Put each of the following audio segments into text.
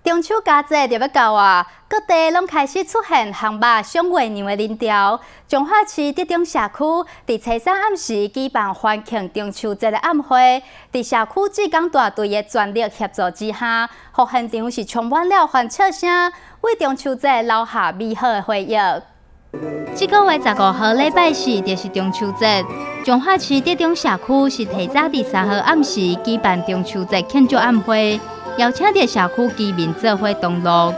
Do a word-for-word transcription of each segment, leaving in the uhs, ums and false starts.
中秋佳节就要到啊，各地拢开始出现烘肉赏月娘的人潮。彰化市德中社区伫初三暗时举办欢庆中秋节的晚会，伫社区志工大队的全力协助之下，互现场是充满了欢笑声，为中秋节留下美好的回忆。这个月十五号礼拜四就是中秋节，彰化市德中社区是提早伫三号暗时举办中秋节庆祝晚会。 邀请到社区居民做伙同乐。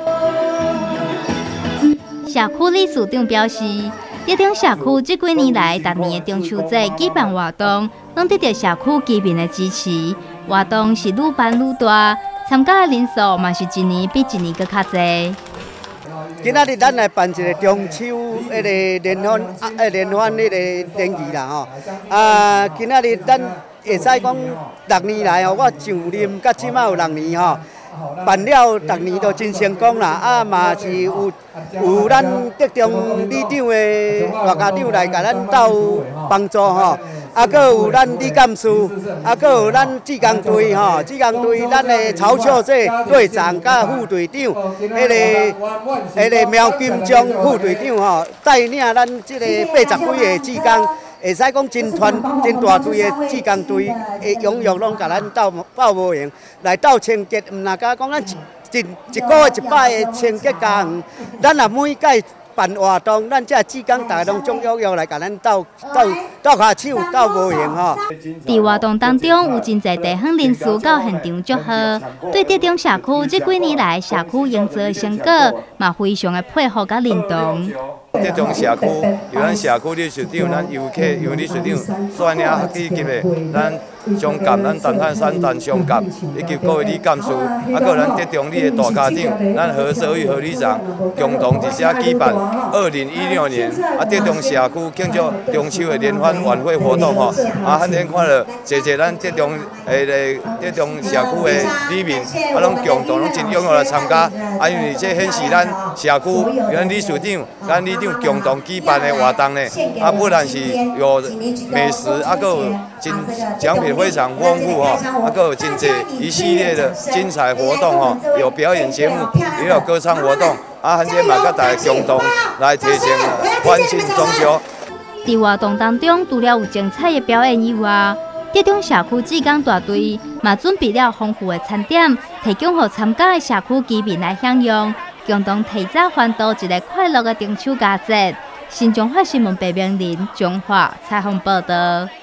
社区理事长表示，德中社区这几年来，逐年的中秋节举办活动，拢得到社区居民的支持。活动是愈办愈大，参加的人数嘛是一年比一年搁较侪。 今仔日咱来办一个中秋迄个联欢啊，诶联欢迄个联谊啦吼。啊，今仔日咱。 会使讲六年来吼，我上任到即马有六年吼，办了逐年都真成功啦。啊嘛是有有咱德中里长的大家长来甲咱斗帮助吼，啊，搁有咱李干事，啊，搁有咱志工队吼，志工队咱的曹秀这队长甲副队长，迄个迄个苗金忠副队长吼，带领咱即个八十几个志工。 会使讲真团真大队的志工队，会踊跃拢甲咱斗斗无闲，来斗清洁，毋那甲讲咱一一一个月一摆的清洁家园，咱也每届办活动，咱这志工大家拢总踊跃来甲咱斗斗斗下手，斗无闲吼。 伫活动当中，有真侪地方人士到现场祝贺，对德中社区这几年来社区营造的成果，嘛非常的配合甲认同。 德中社区由咱社区理事长、咱游客游理事长率领去级的咱商监、咱陈汉山陈商监，以及各位理干事，啊，搁咱德中里的大家长，咱何社会何理长，共同伫遮举办二零一六年啊德中社区庆祝中秋的联欢晚会活动吼，啊，汉天看了，谢谢咱德中诶个德中社区的里面，啊，拢共同拢真踊跃来参加，啊，因为这显示咱社区由咱理事长、咱理 共同举办的活动呢，啊，不但是有美食，啊，还有真奖品非常丰富哈，啊，还有真侪一系列的精彩活动哈，有表演节目，也有歌唱活动，啊，汉天嘛甲大家共同来提前欢庆中秋。 伫活动当中，除了有精彩的表演以外，德中社区志工大队嘛准备了丰富的餐点，提供予参加的社区居民来享用。 共同提早欢度一个快乐的中秋佳节。新中华新闻白明林、彰化采访报道。